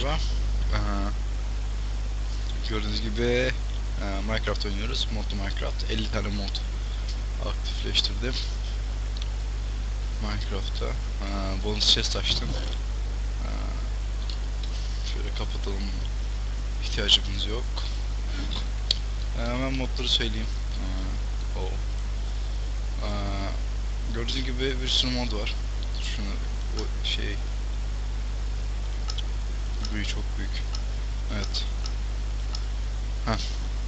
merhaba. Gördüğünüz gibi Minecraft oynuyoruz. Modlu Minecraft. 50 tane mod aktifleştirdim. Minecraft'ta. Bonus chest açtım. Şöyle kapatalım. İhtiyacımız yok. Hemen modları söyleyeyim. Oh. Gördüğünüz gibi bir sürü mod var. Şunu o şey büyük, çok büyük. Evet. Heh.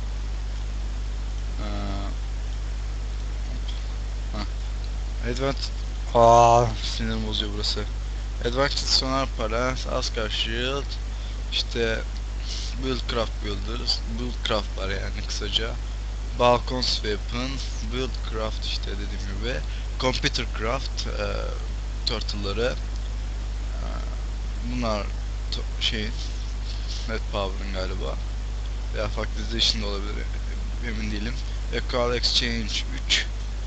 Advanced sinirim bozuyor burası. Advanced Sonar Palace, Asgard Shield, işte Buildcraft Builders, Buildcraft var yani kısaca. Balkons Weapon, Buildcraft işte dediğim gibi. Computercraft, Turtle'ları. Bunlar şey Net Power'ın galiba. Veya farklı dizilişinde olabilir, emin değilim. Equal Exchange 3,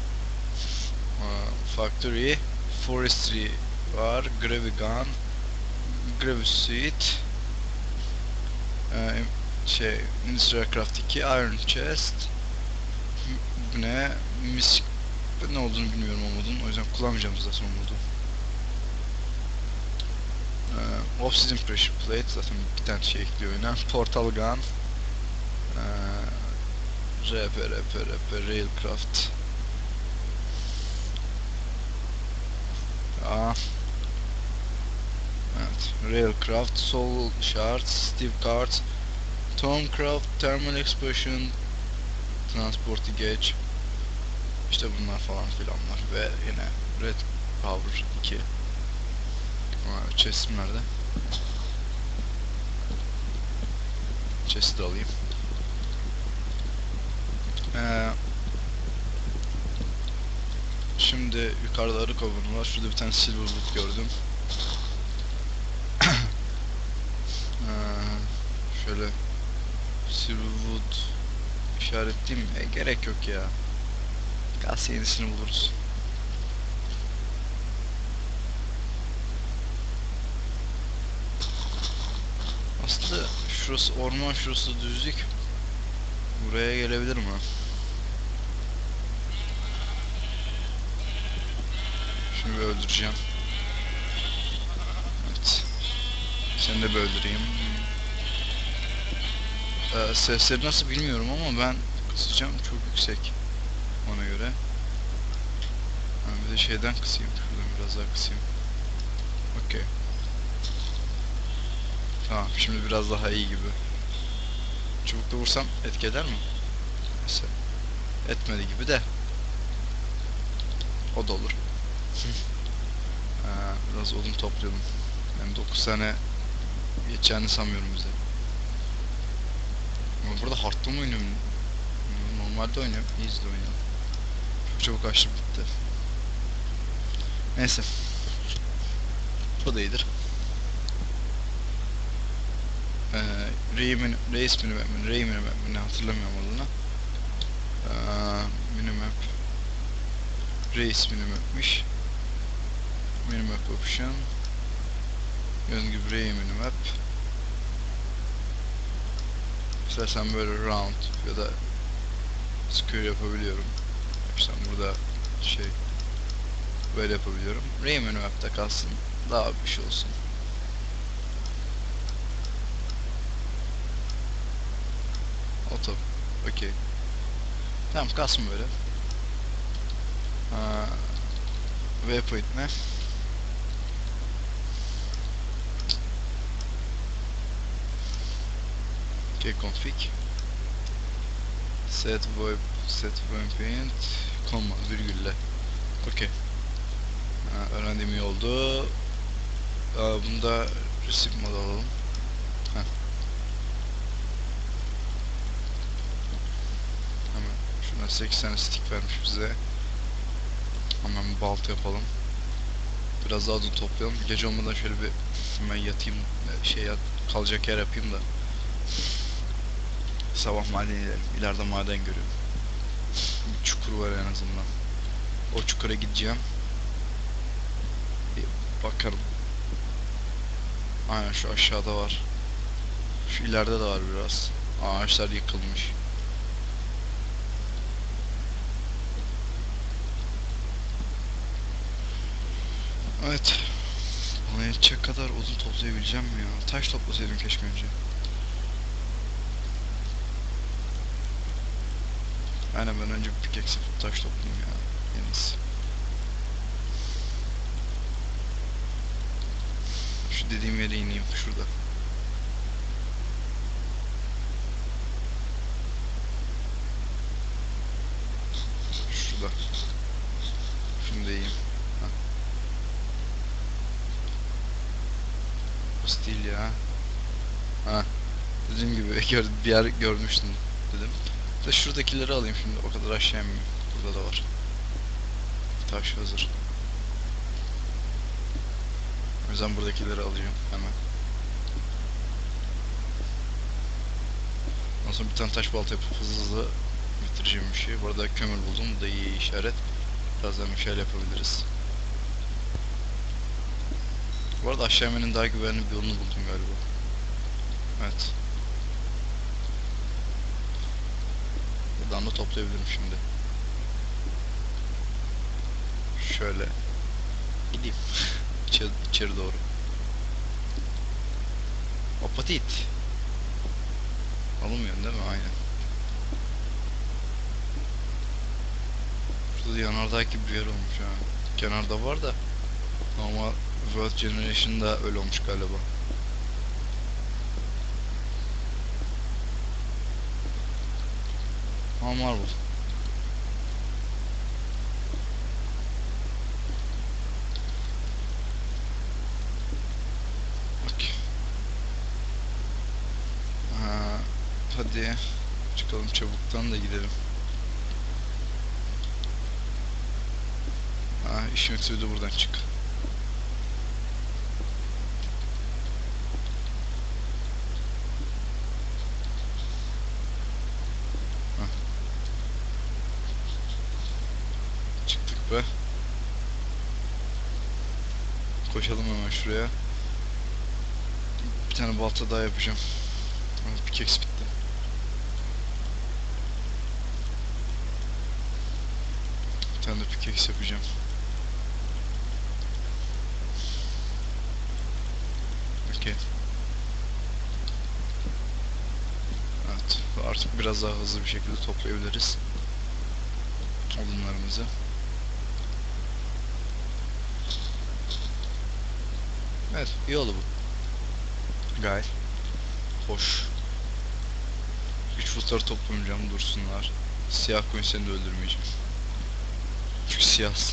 Factory, Forestry var, Gravigun, Gravisuite, Industrial Craft 2, Iron Chest. Bu ne? Ne olduğunu bilmiyorum o modun, o yüzden kullanmayacağım zaten o modu. Obsidian Pressure Plate, zaten bir tane şey ekliyor oyuna. Portal Gun, Railcraft. Evet, Railcraft, Soul Shards, Steve Cards, Tomcraft, Thermal Explosion, Transporti Geç. İşte bunlar falan filanlar ve yine Red Power 2. Chest'im nerede? Chest'i de alayım. Şimdi yukarıda arı kovanı var. Şurada bir tane Silverwood gördüm. Şöyle Silverwood işaretleyeyim mi? Gerek yok ya. Gaz yenisini buluruz. Aslında şurası orman, şurası düzlük. Buraya gelebilir mi? Şimdi bir öldüreceğim. Evet. Seni de bir öldüreyim. Sesleri nasıl bilmiyorum ama ben kısacağım, çok yüksek ona göre. Bir de şeyden kısayım. Şuradan biraz daha kısayım. Okey. Tamam, şimdi biraz daha iyi gibi. Çubukla vursam etki eder mi? Neyse. Etmedi gibi de. O da olur. Biraz odun toplayalım. Yani 9 tane geçeceğini sanmıyorum bize. Ama burada hard'da mı oynuyorum? Normalde oynuyorum. Easy'de oynuyorum. Çok çabuk açtım, bitti. Neyse. Bu da iyidir. Reis minimap mi ne hatırlamıyorum adını. Minimap. Reis minimapmiş. Minimap option. Gördüğünüz gibi Ray minimap. İstersen böyle round ya da square yapabiliyorum. İşte burada böyle yapabiliyorum. Ray minimap'ta kalsın. Daha bir şey olsun. Auto. Okey. Tamam, kalsın böyle. Waypoint ne? Okay, config. Set waypoint, comma, virgülle. Okey. Öğrendiğim iyi oldu. Bunda receive mod alalım. Hemen şuna 8 tane stick vermiş bize. Hemen bir balta yapalım. Biraz daha odun toplayalım. Gece olmadan şöyle bir hemen yatayım, kalacak yer yapayım da sabah maden inelim. İleride maden görüyorum. Bir çukur var en azından. O çukura gideceğim. Bir bakarım. Aynen, şu aşağıda var. Şu ileride de var biraz. Ağaçlar yıkılmış. Evet. Bana yetecek kadar odun toplayabileceğim mi ya? Taş toplasaydım keşke önce. Aynen, ben önce bir pickaxe yapıp taş toplayayım ya. En iyisi. Şu dediğim yere ineyim şurada. Şurada. Şunu da yiyeyim. Hah. Burası değil ya. Ha. Dediğim gibi bir yer görmüştüm dedim. De şuradakileri alayım şimdi. O kadar aşağı inmeyeyim. Burada da var. Taş hazır. O yüzden buradakileri alacağım hemen. Ondan sonra bir tane taş balta yapıp hızlı hızlı bitireceğim bir şey. Bu arada kömür buldum. Bu da iyi işaret. Birazdan bir şeyler yapabiliriz. Bu arada aşağı inmenin daha güvenli bir yolunu buldum galiba. Evet. Buradan da toplayabilirim şimdi. Şöyle gideyim. İçeri doğru. Apatit. Alınmıyor değil mi? Aynen. Şurada yanardağ gibi bir yer olmuş ha. Kenarda var da normal World Generation'da öyle olmuş galiba. Ha, Marvel. Bak. Ha, hadi çıkalım çabuktan da gidelim. Ha, işim yoksa de buradan çık. Ha, çıktık be. Koşalım hemen şuraya. Bir tane balta daha yapacağım. Pickaxe bitti. Bir tane de pickaxe yapacağım. Okey. Evet. Artık biraz daha hızlı bir şekilde toplayabiliriz odunlarımızı. Evet, iyi oldu bu. Gayet hoş. Üç fotoğraf toplamayacağım, dursunlar. Siyah koyun, seni de öldürmeyeceğim. Çünkü siyahsın.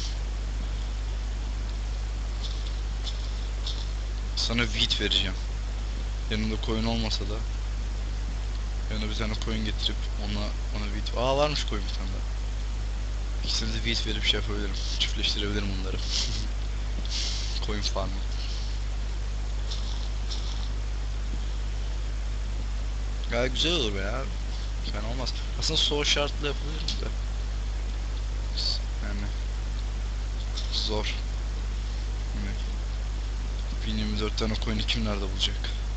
Sana wheat vereceğim. Yanında koyun olmasa da yanına bir tane koyun getirip ona wheat... Aa, varmış koyun bir tane daha. İkisine de wheat verip şey yapabilirim. Çiftleştirebilirim onları. Koyun farmı. Gayet güzel olur be ya. Fena olmaz. Aslında soğuk şartlı yapabilirim de. Yani zor. Yani 1024 tane coin'i kim nerede bulacak?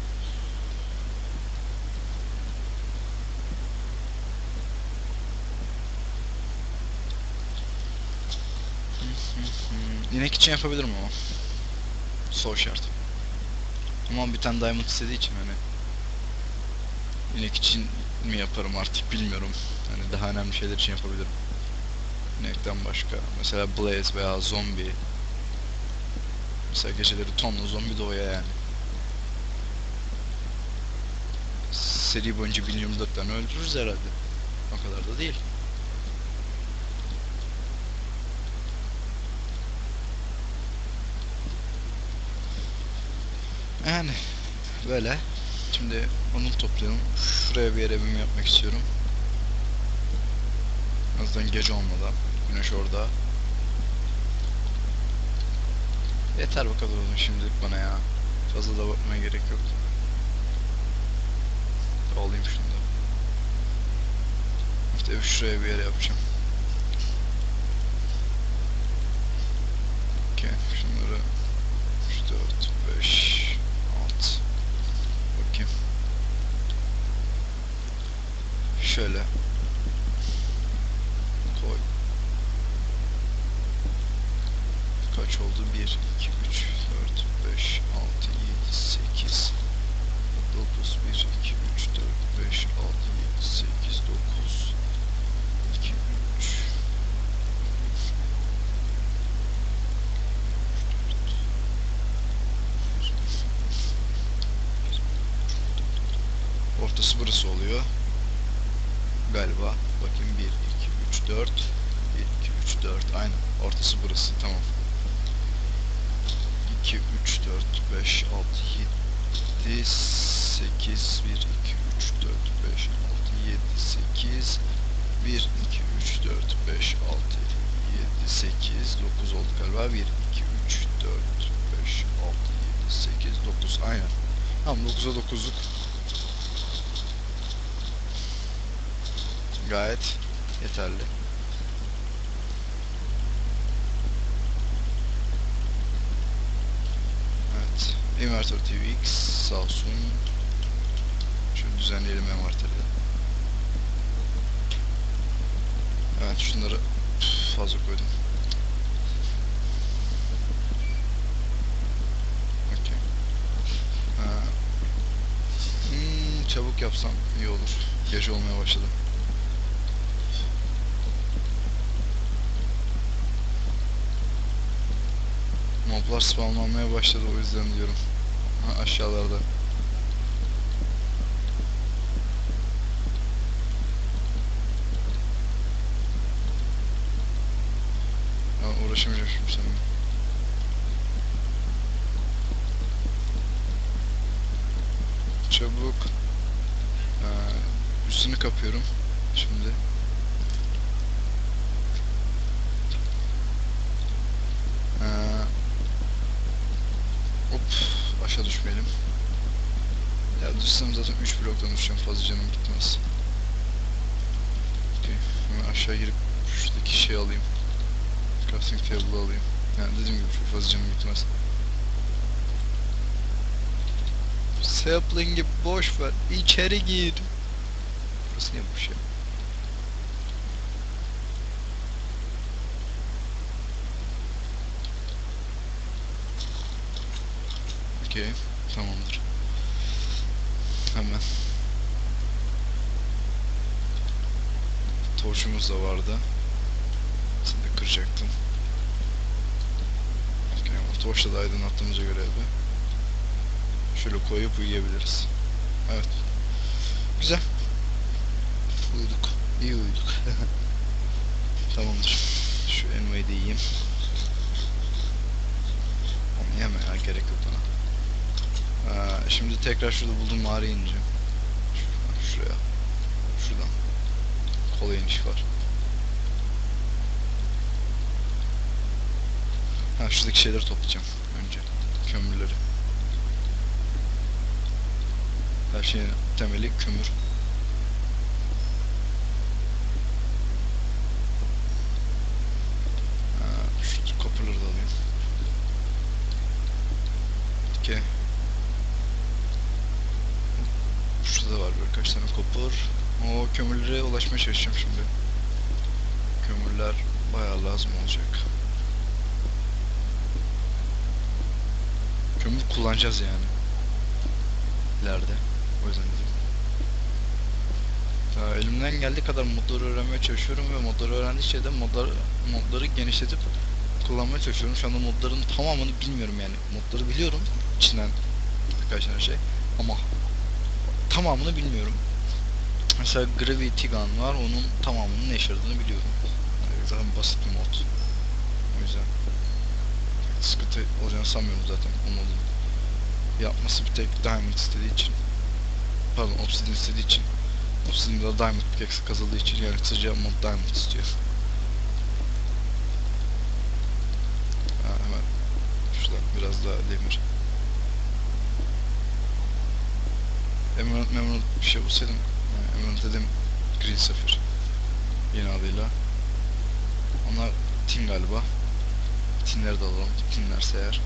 İnek için yapabilirim ama. Soğuk şart. Ama bir tane diamond istediği için hani inek için mi yaparım artık bilmiyorum. Hani daha önemli şeyler için yapabilirim. İnekten başka. Mesela Blaze veya zombi. Mesela geceleri tonla zombi doğuyor yani. Seri boyunca 1024 tane öldürürüz herhalde. O kadar da değil. Yani böyle. Şimdi onu toplayalım. Şuraya bir yere evimi yapmak istiyorum. En azından gece olmadan. Güneş orada. Yeter bu kadar olsun şimdilik bana ya. Fazla da bakmaya gerek yok. Alayım şunu da. İşte evi şuraya bir yere yapacağım. Okey. Şunları 3, 4, 5, 6. Bakayım. şöyle koy. Kaç oldu? 1, 2, 3, 4, 5, 6, 7, 8, 9, 1, 2, 3, 4, 5, 6, 7, 8, 9, 2, 3. Ortası burası oluyor. Galiba. Bakayım 1, 2, 3, 4. 1, 2, 3, 4. Aynen. Ortası burası. Tamam. 2, 3, 4, 5, 6, 7, 8, 1, 2, 3, 4, 5, 6, 7, 8, 1, 2, 3, 4, 5, 6, 7, 8, 9 oldu galiba. 1, 2, 3, 4, 5, 6, 7, 8, 9. Aynen. Tamam, 9'a 9'luk. Gayet yeterli. Evet. Inverter TVX sağ olsun. Şöyle düzenleyelim enverteri de. Evet, şunları fazla koydum. Okay. Çabuk yapsam iyi olur. Gece olmaya başladı. Moblar spawnlanmaya başladı, o yüzden diyorum. Ha, aşağılarda. Ha, uğraşamayacağım şimdi seninle. Çabuk. Üstünü kapıyorum. Şimdi. Hop. Aşağı düşmeyelim. Ya düşsem zaten 3 bloktan düşeceğim. Fazla canım gitmez. Okay. Hemen aşağı girip şuradaki şeyi alayım. Crafting table'ı alayım. Yani dediğim gibi çok fazla canım gitmez. Sapling'i boş ver. İçeri gir. Burası niye boş ya? Okey. Tamamdır. Hemen. Torçumuz da vardı. Seni de kıracaktım. Okay, ama torçla da aydınlattığımıza göre abi. Şöyle koyup uyuyabiliriz. Evet. Güzel. Uyuduk. İyi uyuduk. Tamamdır. Şu envayı da yiyeyim. Onu yeme ya, gerek yok bana. Şimdi tekrar şurada bulduğum mağaraya ineceğim. Şuraya. Şuradan. Kolay iniş var. Ha, şuradaki şeyleri toplayacağım önce. Kömürleri. Her şeyin temeli kömür. Şu copper'ları da alayım. Okey. Şurada var birkaç tane copper. O kömürlere ulaşmaya çalışacağım şimdi. Kömürler bayağı lazım olacak. Kömür kullanacağız yani. İleride. O yüzden dedim. Elimden geldiği kadar modları öğrenmeye çalışıyorum ve modları öğrendikçe de modları genişletip kullanmaya çalışıyorum. Şu anda modların tamamını bilmiyorum yani. Modları biliyorum. İçinden birkaç tane şey. Ama tamamını bilmiyorum. Mesela Gravity Gun var. Onun tamamının ne işe yaradığını biliyorum. Yani zaten basit bir mod. O yüzden sıkıntı olacağını sanmıyorum zaten o modun. Yapması bir tek Diamond istediği için. Pardon, Obsidian istediği için. Obsidian'da Diamond pickaxe kazıldığı için, yani kısaca mod Diamond istiyor. Hemen şuradan biraz daha demir. Emerald bir şey bulsaydım. Emerald dedim, Green Sapphire yeni adıyla. Onlar tin galiba. Tinleri de alalım. Tinlerse eğer.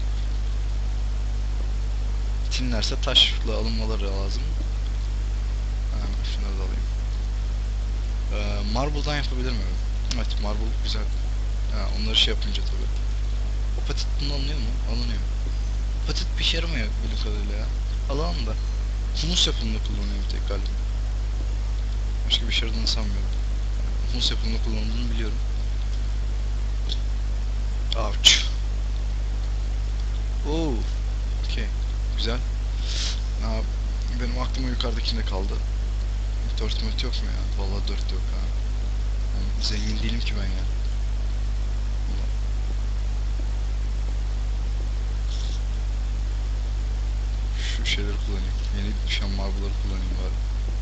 Tinlerse taşla alınmaları lazım. Hemen şunları da alayım. Marble'dan yapabilir miyim? Evet, marble güzel. Ha, onları şey yapınca tabii. Apatit bundan alınıyor mu? Alınıyor. Apatit bir işe yaramıyor bildiğim kadarıyla ya. Alalım da. Humus yapımında kullanıyor bir tek galiba. Başka bir şey yaradığını sanmıyorum. Humus yapımında kullanıldığını biliyorum. Ouch. Oo. Okey. Güzel. Aa, benim aklım yukarıdakinde kaldı. 4 yok mu ya? Vallahi 4 yok ha. Yani zengin değilim ki ben ya. Şu şeyleri kullanayım. Yeni düşen marble'ları kullanayım bari.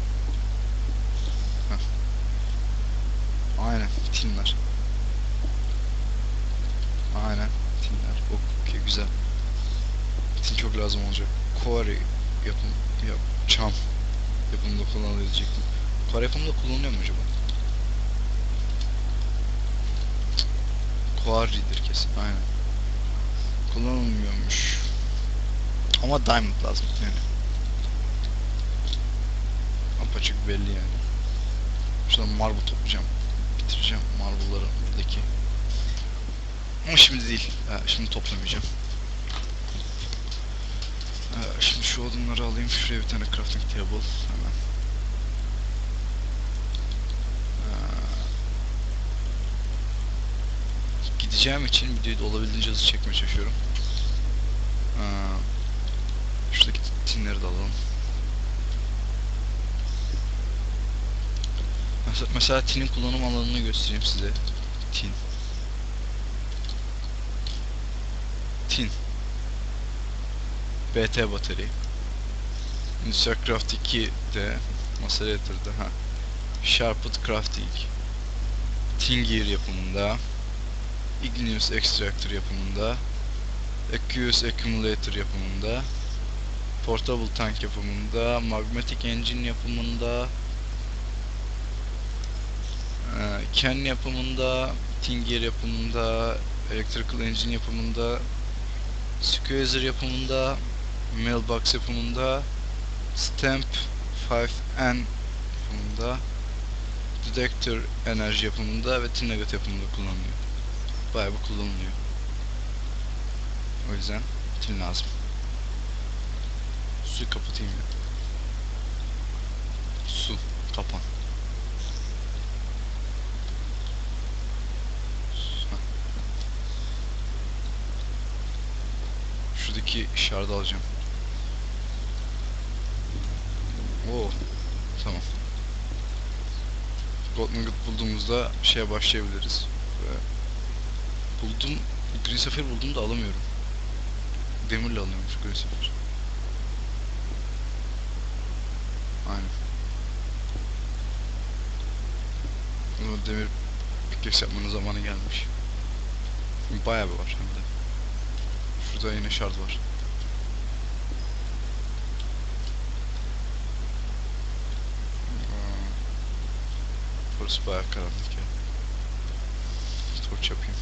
Heh. Aynen. Tinler. Aynen. Tinler. Okey, güzel. Tin çok lazım olacak. Quarry yapım. Yap. Çam yapımında kullanılabilecektim. Quarry yapımında kullanılıyor mu acaba? Quarry'dir kesin. Aynen. Kullanılmıyormuş. Ama diamond lazım yani. Apaçık belli yani. Şuradan marble toplayacağım. Bitireceğim marble'ları buradaki. Ama şimdi değil. Şimdi toplamayacağım. Şimdi şu odunları alayım. Şuraya bir tane crafting table. Hemen. Gideceğim için videoyu da olabildiğince hızlı çekmeye çalışıyorum. Şuradaki tinleri de alalım. Mesela tinin kullanım alanını göstereyim size. Tin. Tin. BT batarya. Industrial Craft 2'de masaya yatırdı. Ha. Sharpwood Crafting. Tin Gear yapımında. Igneous Extractor yapımında. Aqueous Accumulator yapımında. Portable Tank yapımında. Magmatic Engine yapımında. Ken yapımında. Tin Gear yapımında. Electrical Engine yapımında. Squeezer yapımında. Mailbox yapımında. Stamp 5N yapımında. Detector enerji yapımında ve Tin Nugget yapımında kullanılıyor. Bayağı bir kullanılıyor. O yüzden tin lazım. Suyu kapatayım ya. Su kapan. Şuradaki şardı alacağım. Oo, tamam. Gold Nugget bulduğumuzda şeye başlayabiliriz. Buldum. Green Sapphire buldum da alamıyorum. Demirle alıyormuş Green Sapphire. Aynen. O demir pickaxe yapmanın zamanı gelmiş. Bayağı bir var hem de. Şurada yine şard var. Burası bayağı karanlık ya. Torç yapayım.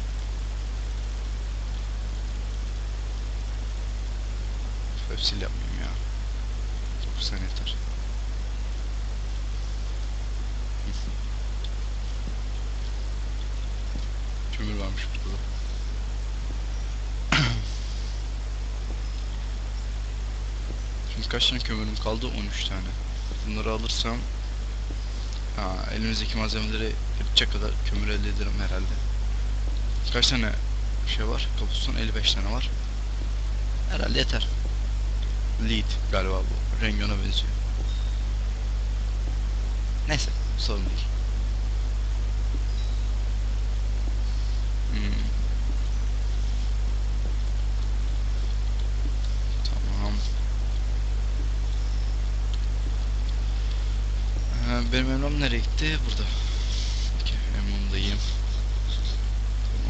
Hepsiyle yapmayayım ya. 9 tane yeter. Kömür varmış burada da. Şimdi kaç tane kömürüm kaldı? 13 tane. Bunları alırsam elimizdeki malzemeleri yapacak kadar kömür elde ederim herhalde. Kaç tane şey var? Kabuston 55 tane var. Herhalde yeter. Lead galiba bu. Rengyon'a benziyor. Neyse, sorun değil. Tamam. Benim emlak nereye gitti? Burada. Okay, emlakdayım. Tamam.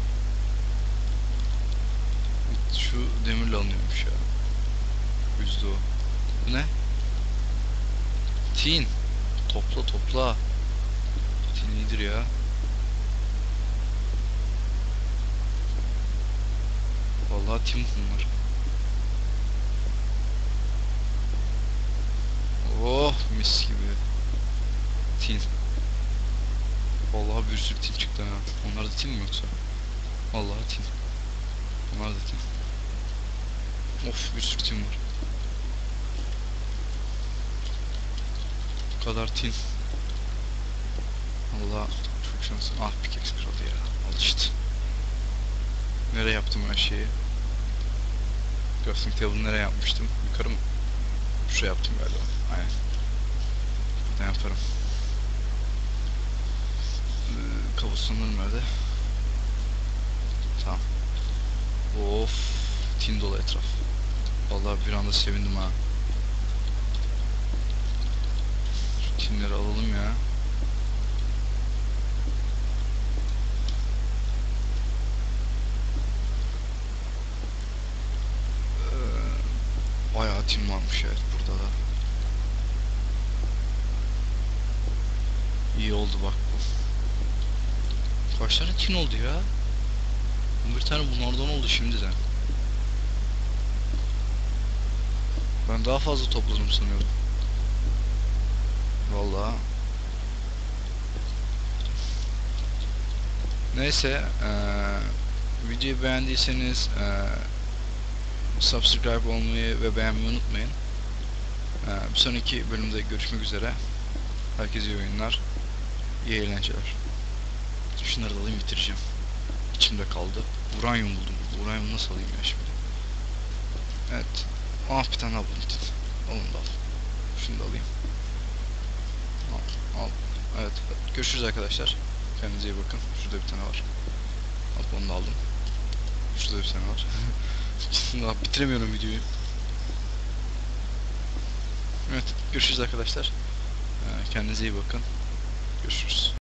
Şu demirle alınıyormuş ya. Yüzde o. Bu ne? Tin. Topla topla. Tin iyidir ya. Vallahi tin bunlar. Oh mis gibi. Tin. Abi bir sürü tin çıktı ha. Onlar da tin mi yoksa? Vallahi tin. Onlar da tin. Of bir sürü tin var. Bu kadar tin. Allah çok şanslı. Ah pickaxe kralı ya. Al işte. Nereye yaptım ben şeyi? Crafting table'ı nereye yapmıştım? Yukarı mı? Şuraya yaptım galiba. Aynen. Buradan yaparım. Kabustonlarım nerede? Tamam. Of. Tin dolu etraf. Vallahi bir anda sevindim ha. Şu tinleri alalım ya. Bayağı tin varmış evet burada da. İyi oldu bak bu. Kaç tane tin oldu ya? 11 tane bunlardan oldu şimdiden. Ben daha fazla topladım sanıyordum. Vallahi. Neyse, videoyu beğendiyseniz subscribe olmayı ve beğenmeyi unutmayın. Bir sonraki bölümde görüşmek üzere. Herkese iyi oyunlar, iyi eğlenceler. Şunları da alayım bitireceğim. İçimde kaldı. Uranyum buldum. Uranyum nasıl alayım ya şimdi? Evet. Ah bir tane daha buldum. Onu da al. Şunu da alayım. Al. Evet. Görüşürüz arkadaşlar. Kendinize iyi bakın. Şurada bir tane var. Hop onu da aldım. Şurada bir tane var. Daha bitiremiyorum videoyu. Evet. Görüşürüz arkadaşlar. Kendinize iyi bakın. Görüşürüz.